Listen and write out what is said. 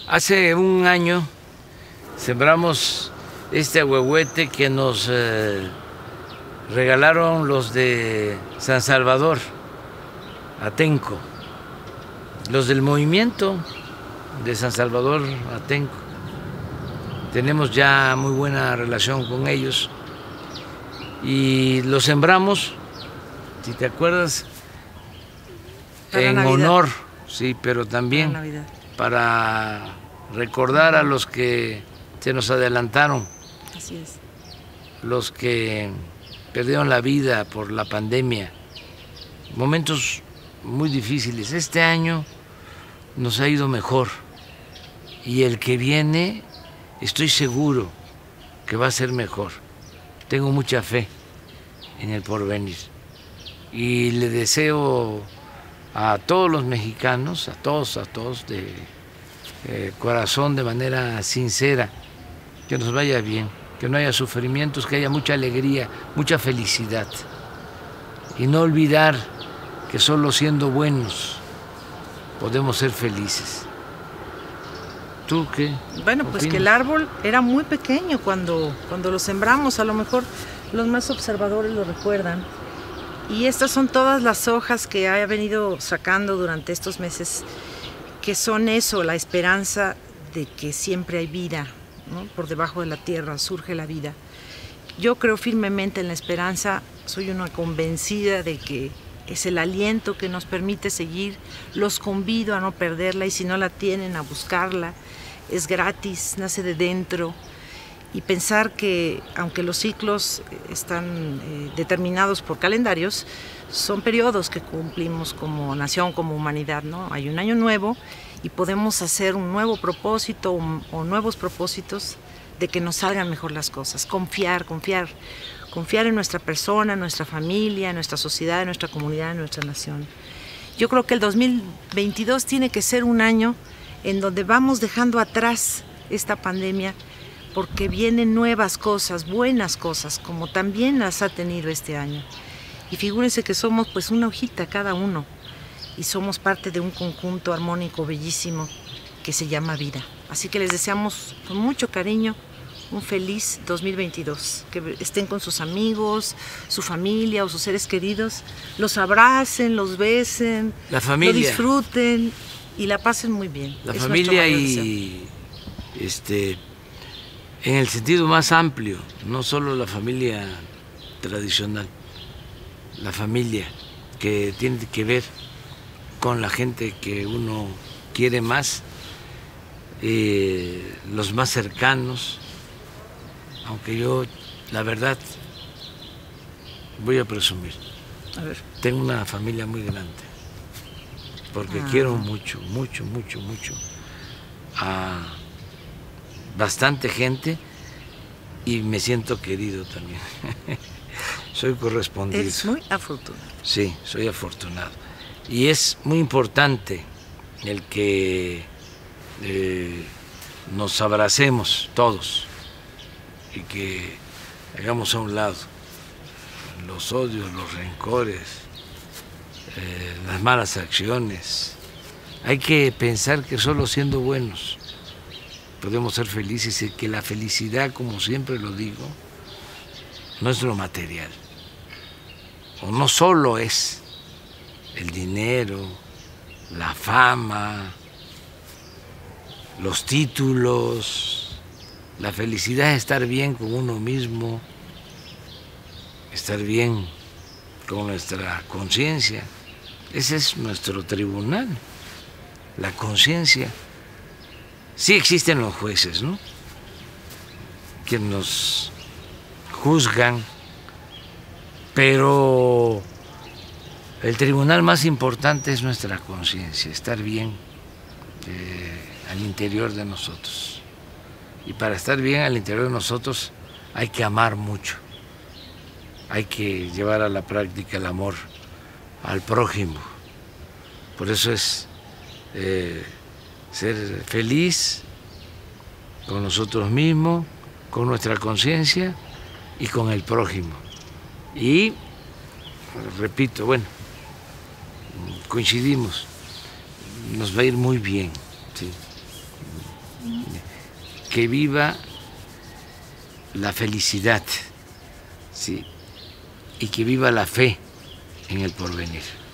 Hace un año sembramos este ahuehuete que nos regalaron los de San Salvador, Atenco, los del movimiento de San Salvador, Atenco. Tenemos ya muy buena relación con ellos y los sembramos, si te acuerdas, en honor, sí, pero también para recordar a los que se nos adelantaron. Así es. Los que perdieron la vida por la pandemia, momentos muy difíciles. Este año nos ha ido mejor y el que viene estoy seguro que va a ser mejor. Tengo mucha fe en el porvenir y le deseo a todos los mexicanos, a todos de corazón, de manera sincera, que nos vaya bien, que no haya sufrimientos, que haya mucha alegría, mucha felicidad. Y no olvidar que solo siendo buenos podemos ser felices. ¿Tú qué? Bueno, pues que el árbol era muy pequeño cuando lo sembramos, a lo mejor los más observadores lo recuerdan. Y estas son todas las hojas que ha venido sacando durante estos meses, que son eso, la esperanza de que siempre hay vida, ¿no? Por debajo de la tierra surge la vida. Yo creo firmemente en la esperanza, soy una convencida de que es el aliento que nos permite seguir. Los convido a no perderla y si no la tienen, a buscarla. Es gratis, nace de dentro. Y pensar que, aunque los ciclos están determinados por calendarios, son periodos que cumplimos como nación, como humanidad, ¿no? Hay un año nuevo y podemos hacer un nuevo propósito o nuevos propósitos de que nos salgan mejor las cosas. Confiar en nuestra persona, en nuestra familia, en nuestra sociedad, en nuestra comunidad, en nuestra nación. Yo creo que el 2022 tiene que ser un año en donde vamos dejando atrás esta pandemia, porque vienen nuevas cosas, buenas cosas, como también las ha tenido este año. Y figúrense que somos pues una hojita cada uno, y somos parte de un conjunto armónico bellísimo que se llama vida. Así que les deseamos con mucho cariño un feliz 2022, que estén con sus amigos, su familia o sus seres queridos, los abracen, los besen, la familia, lo disfruten y la pasen muy bien. La familia y en el sentido más amplio, no solo la familia tradicional, la familia que tiene que ver con la gente que uno quiere más, los más cercanos, aunque yo, la verdad, voy a presumir, tengo una familia muy grande, porque quiero mucho a bastante gente y me siento querido también. Soy correspondido. Eres muy afortunado. Sí, soy afortunado. Y es muy importante el que nos abracemos todos y que hagamos a un lado los odios, los rencores, las malas acciones. Hay que pensar que solo siendo buenos podemos ser felices y que la felicidad, como siempre lo digo, no es lo material, o no solo es el dinero, la fama, los títulos. La felicidad es estar bien con uno mismo, estar bien con nuestra conciencia. Ese es nuestro tribunal, la conciencia. Sí existen los jueces, ¿no?, que nos juzgan, pero el tribunal más importante es nuestra conciencia, estar bien al interior de nosotros. Y para estar bien al interior de nosotros hay que amar mucho, hay que llevar a la práctica el amor al prójimo. Por eso es ser feliz con nosotros mismos, con nuestra conciencia y con el prójimo. Y, repito, bueno, coincidimos, nos va a ir muy bien, ¿sí? Que viva la felicidad, ¿sí? Y que viva la fe en el porvenir.